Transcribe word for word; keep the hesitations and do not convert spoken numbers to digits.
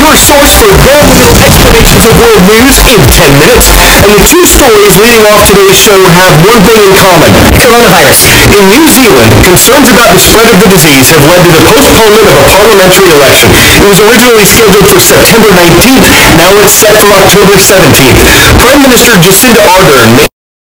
first source for world-news explanations of world news in ten minutes. And the two stories leading off today's show have one thing in common: coronavirus. In New Zealand, concerns about the spread of the disease have led to the postponement of a parliamentary election. It was originally scheduled for September nineteenth. Now it's set for October seventeenth. Prime Minister Jacinda Ardern made